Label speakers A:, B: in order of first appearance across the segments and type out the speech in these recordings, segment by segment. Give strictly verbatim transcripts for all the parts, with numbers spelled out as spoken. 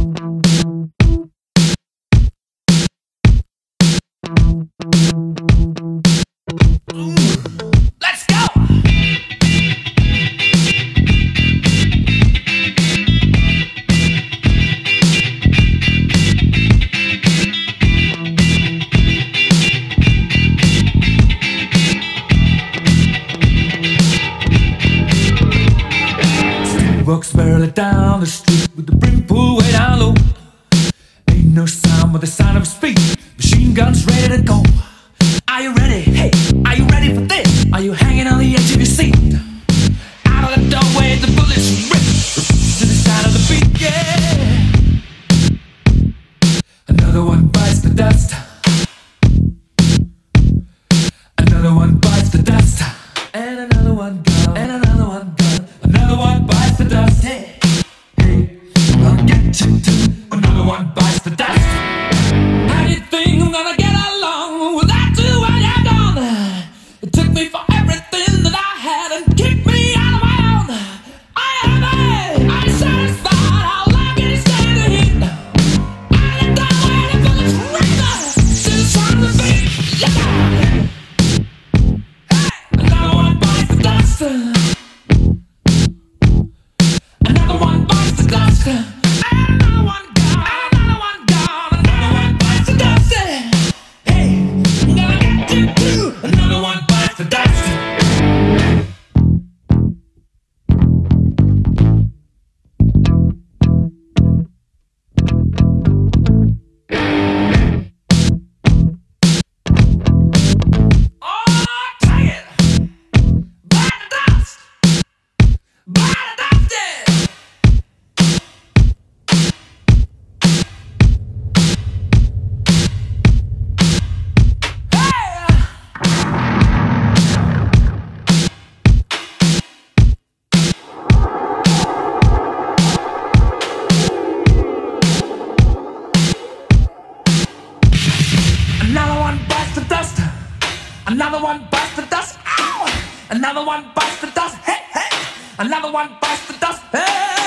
A: Let's go!
B: Walks barely down the street with the brim pulled way down low. Ain't no sound but the sound of speed. Machine guns ready to go. Are you ready? Hey, are you ready for this? Are you hanging on the edge of your seat? Out of the doorway, the bullets rip to the sound of the beat. Yeah. Another one bites the dust. Another one bites the dust. And another one gone. And another one gone. Another one bites the dust. Hey, hey, I'll get you too. Another one bites the dust. How do you think I'm gonna get along without you when you're gone? It took me for everything that I had and kicked me out of my own. I am I, I'm satisfied. How long can you stand the heat? I am done waiting for this rhythm to the sound of the beat. Yeah. Hey, another one bites the dust. Another one bites the dust. And another one gone. Another one gone. Another one bites the dust. Hey, I'm gonna get you too. Another one bites the dust. Oh, take it. Bite the dust. Bite the dust. Yeah. Another one bites the dust. Another one bites the dust. Ow! Another one bites the dust. Hey, hey! Another one bites the dust. Hey!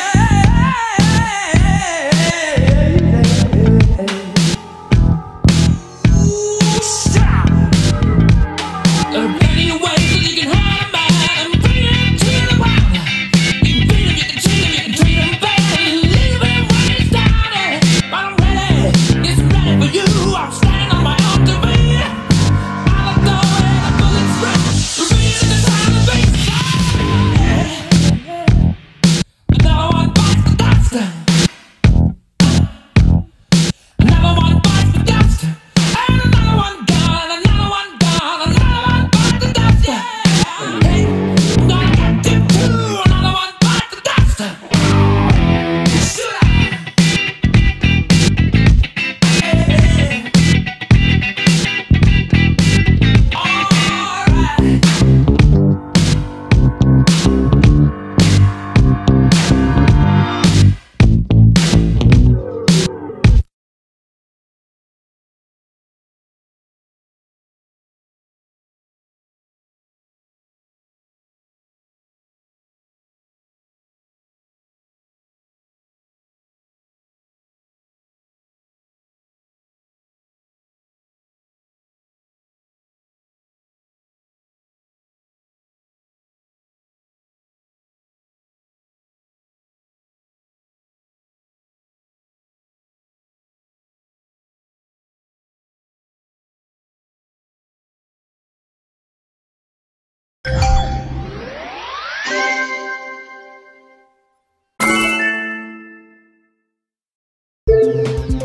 B: Ooh, stop! There are plenty of ways that you can hurt a man and bring him to the ground. You can beat him, you can cheat him, you can treat him bad, and leave him when he's down. But I'm ready, it's ready for you. I'm standing on my own to be. Out of the way, the bullets rip. The beat of the sound of the beat. Another one bites the dust. Another one bites the dust. And another one gone. Another one gone. Another one bites the dust. Hey, I'm gonna get you too. Another one bites the dust. Shoot up. Hey. All right.
C: Thank you.